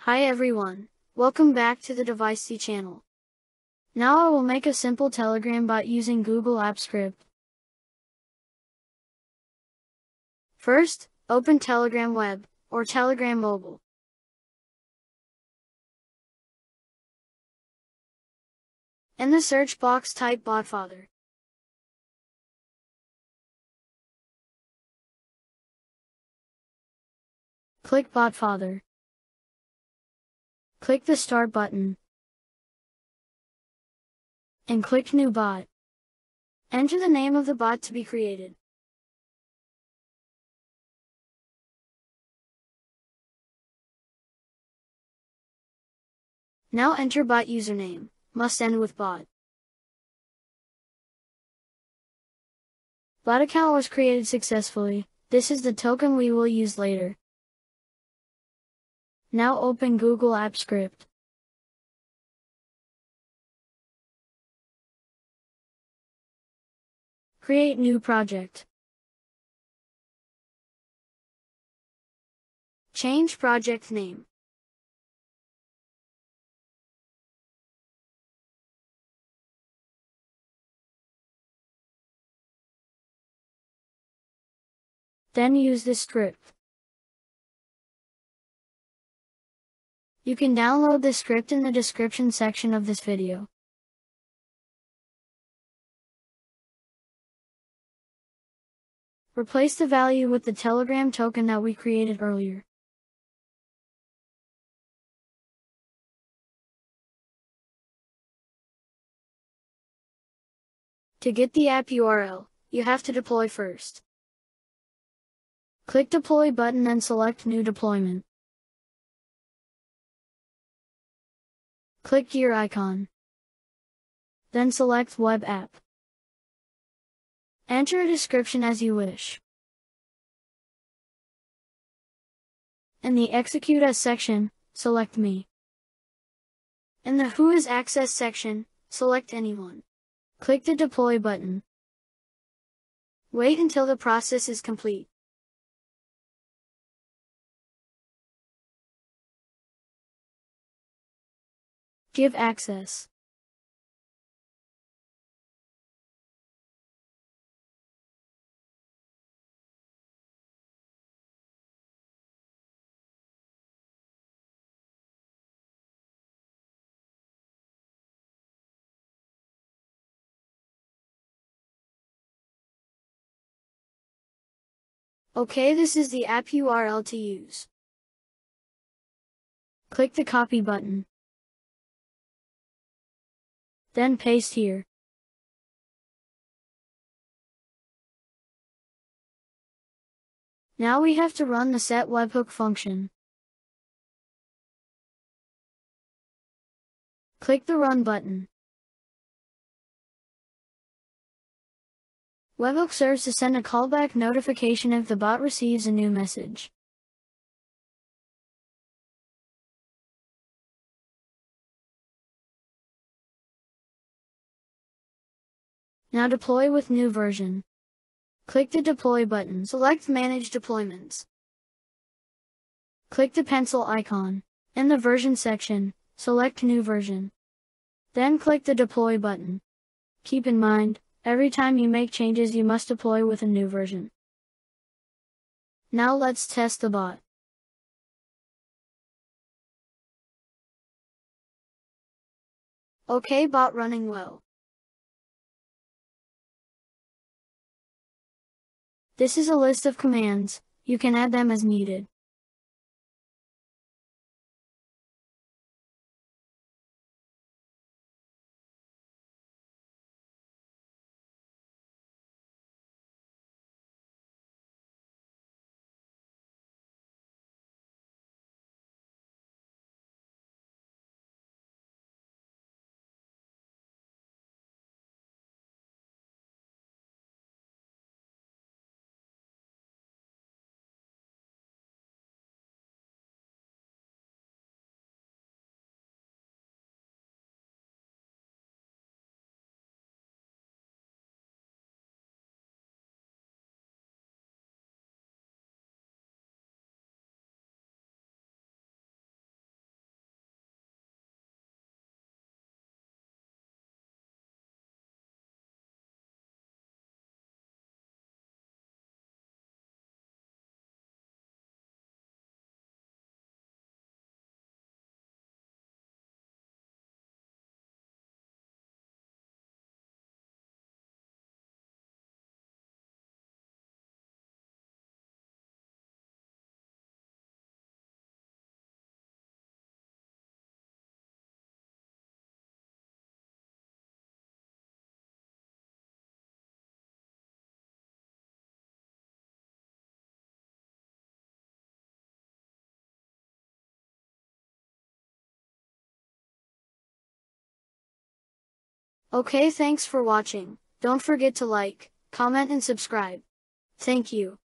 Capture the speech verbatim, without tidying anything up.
Hi everyone, welcome back to the DeviceC channel. Now I will make a simple Telegram bot using Google Apps Script. First, open Telegram Web, or Telegram Mobile. In the search box type BotFather. Click BotFather. Click the Start button. And click New Bot. Enter the name of the bot to be created. Now enter bot username, must end with bot. Bot account was created successfully. This is the token we will use later. Now open Google Apps Script. Create new project. Change project name. Then use this script. You can download the script in the description section of this video. Replace the value with the Telegram token that we created earlier. To get the app U R L, you have to deploy first. Click Deploy button and select New Deployment. Click Gear icon. Then select Web App. Enter a description as you wish. In the Execute As section, select Me. In the Who is Access section, select anyone. Click the Deploy button. Wait until the process is complete. Give access. Okay, this is the app U R L to use. Click the Copy button. Then paste here. Now we have to run the set webhook function. Click the Run button. Webhook serves to send a callback notification if the bot receives a new message. Now deploy with new version. Click the Deploy button. Select Manage Deployments. Click the pencil icon. In the Version section, select New Version. Then click the Deploy button. Keep in mind, every time you make changes you must deploy with a new version. Now let's test the bot. Okay, bot running well. This is a list of commands, you can add them as needed. Okay, thanks for watching. Don't forget to like, comment and subscribe. Thank you.